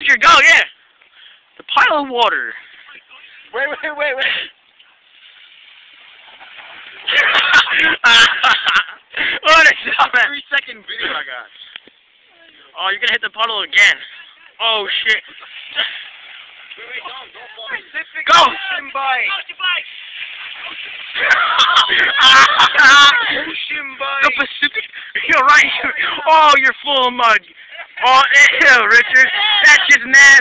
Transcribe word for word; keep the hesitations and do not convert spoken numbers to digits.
Richard, go, yeah. The pile of water. Wait, wait, wait, wait. What is that, man? Three second video I got. Oh, you're gonna hit the puddle again. Oh shit. Wait, wait, don't, don't fall. Pacific Go! Ocean bike. Ocean bike. The Pacific? You're right. Oh, you're full of mud. Oh, ew, Richard. That's just nasty.